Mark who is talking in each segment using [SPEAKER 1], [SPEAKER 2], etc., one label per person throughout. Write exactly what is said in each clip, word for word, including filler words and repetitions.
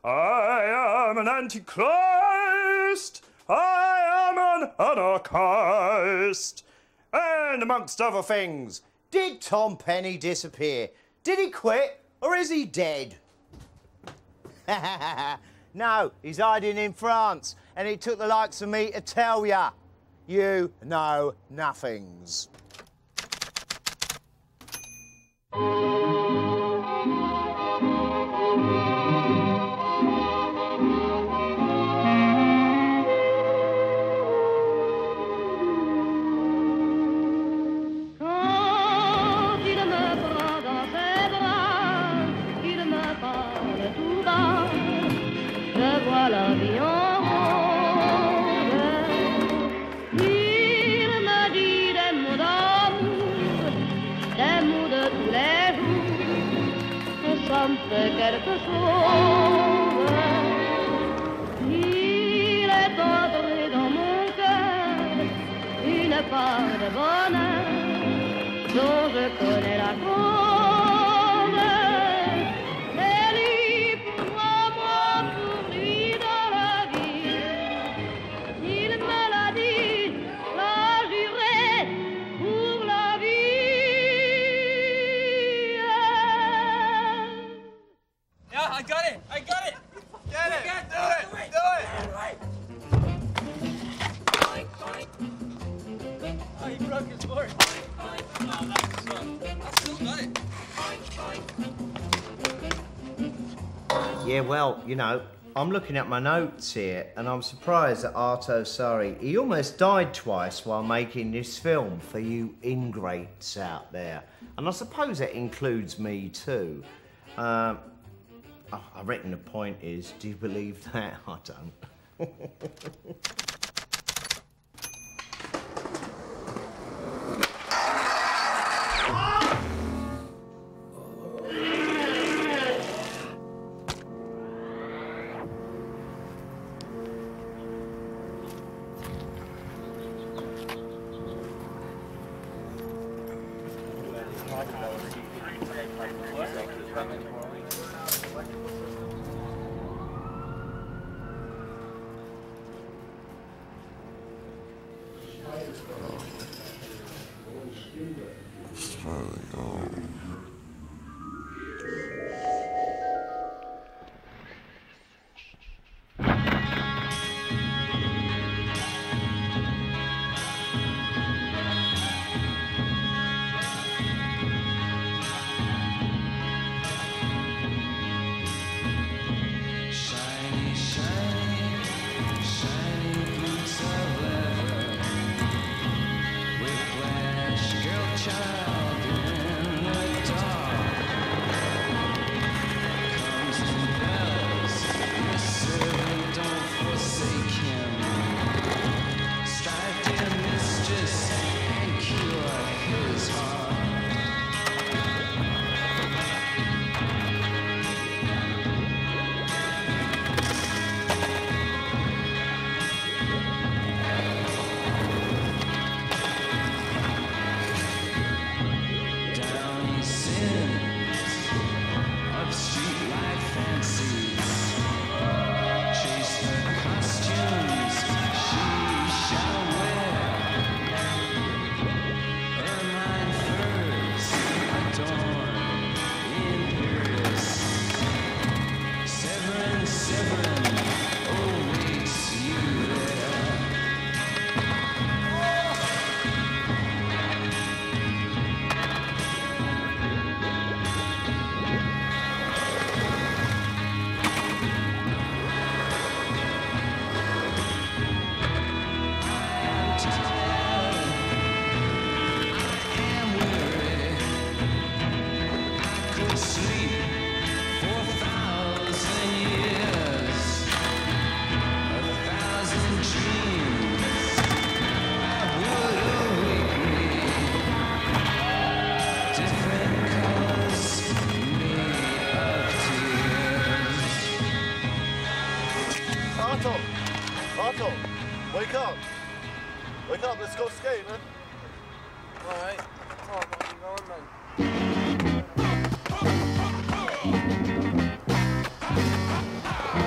[SPEAKER 1] I am an antichrist. I am an anarchist. And amongst other things, did Tom Penny disappear? Did he quit or is he dead? No, he's hiding in France and it took the likes of me to tell ya. You know nothings.
[SPEAKER 2] Quelque chose, il est entré dans mon cœur une part de bonheur dont je connais la cause. C'est lui pour moi, moi pour lui dans la vie. Il me l'a dit, l'a juré pour la vie.
[SPEAKER 3] Yeah, I got it! I got it! Get it! Get do it! Do it! Do it! Oh, he broke his board. Oh, that's fun. I still got it.
[SPEAKER 1] Yeah, well, you know, I'm looking at my notes here and I'm surprised that Arto Sari, he almost died twice while making this film for you ingrates out there. And I suppose that includes me too. Um, I reckon the point is, do you believe that? I don't.
[SPEAKER 4] Arto, wake up. Wake up, let's go skate, man.
[SPEAKER 3] Alright. Oh, I'm going, man.
[SPEAKER 2] Thank you.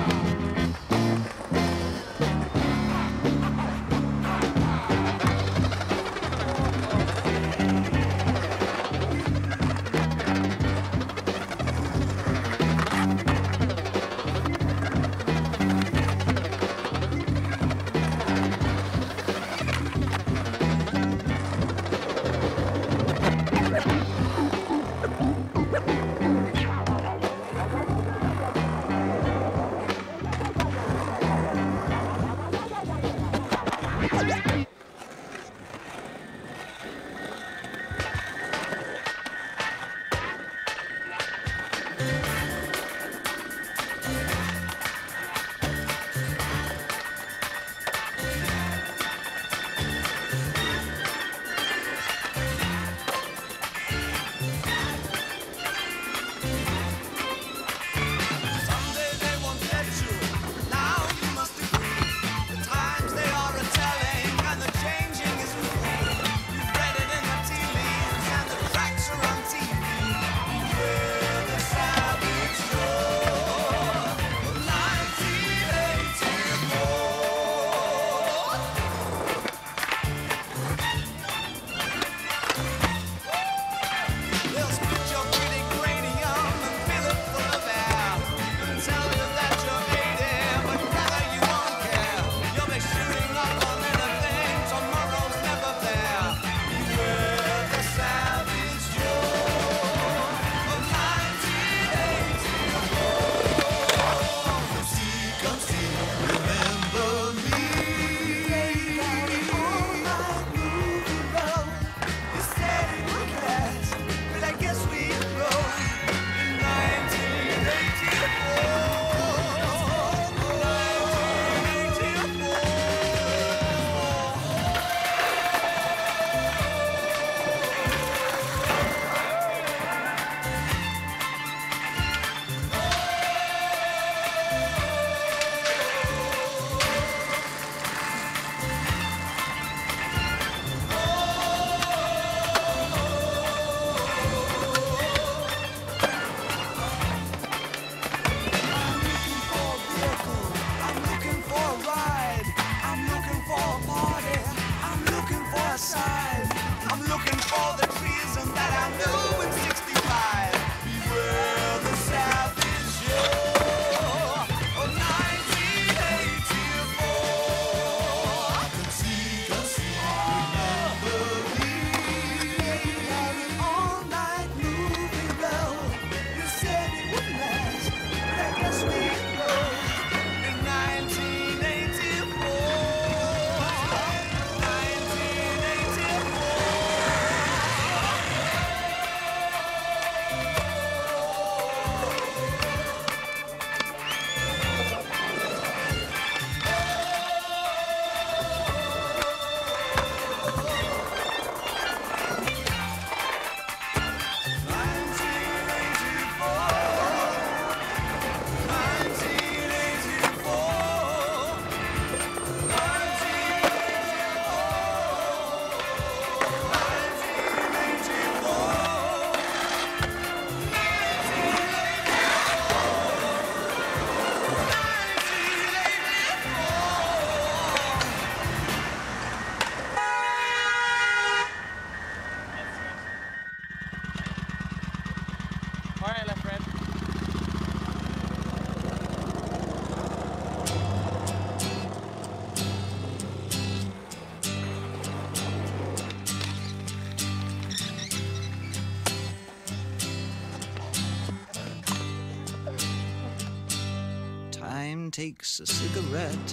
[SPEAKER 5] time, takes a cigarette,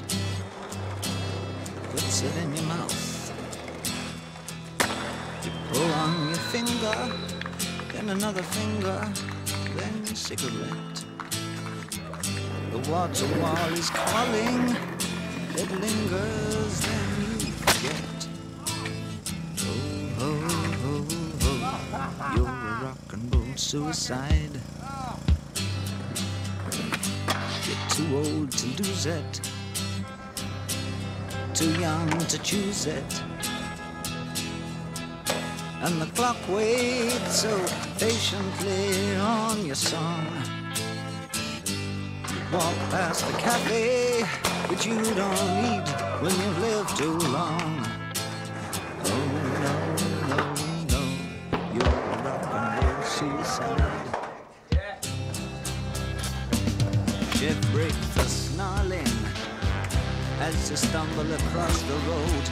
[SPEAKER 5] puts it in your mouth. You pull on your finger, then another finger, then cigarette. The water wall is calling, it lingers, then you forget. Oh, oh, oh, oh, you're a rock and roll suicide. You're too old to lose it, too young to choose it. And the clock waits so patiently on your song. You walk past the cafe, which you don't need when you've lived too long. Oh no, no, no, you're a rock and roll suicide. Shift breaks the snarling as you stumble across the road.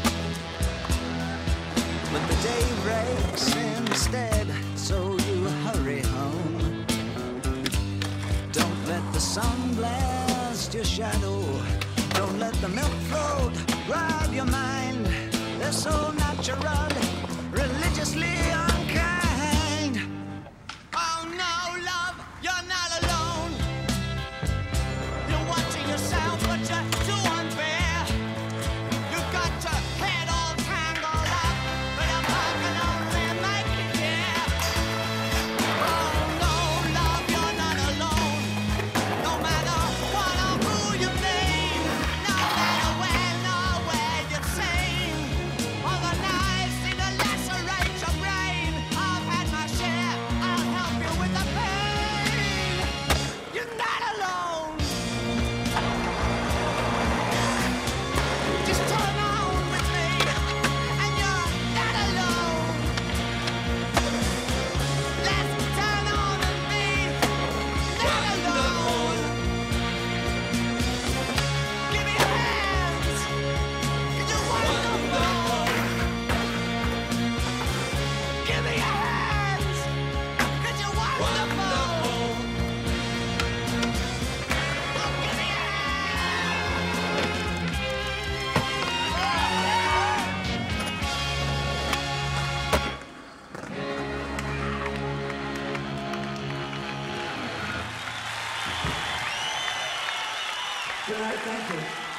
[SPEAKER 5] But the day breaks instead, so you hurry home. Don't let the sun blast your shadow. Don't let the milk float rob your mind. They're so natural, religiously unkind. Oh no, love, you're not alone. You're watching yourself, but you're too unfair. You've got your head all tangled up, but a bug can only make you care. Oh no, love, you're not alone. No matter what or who you blame, no matter when or where you're sane, all the knives seem to lacerate your brain. I've had my share, I'll help you with the pain. You're not alone. Just turn on with me, and you're not alone. Let's turn on and be not alone. Give me your hands, 'cause you're wonderful. Give me your hands, 'cause you're wonderful. Oh, give me your
[SPEAKER 6] Good night, thank you.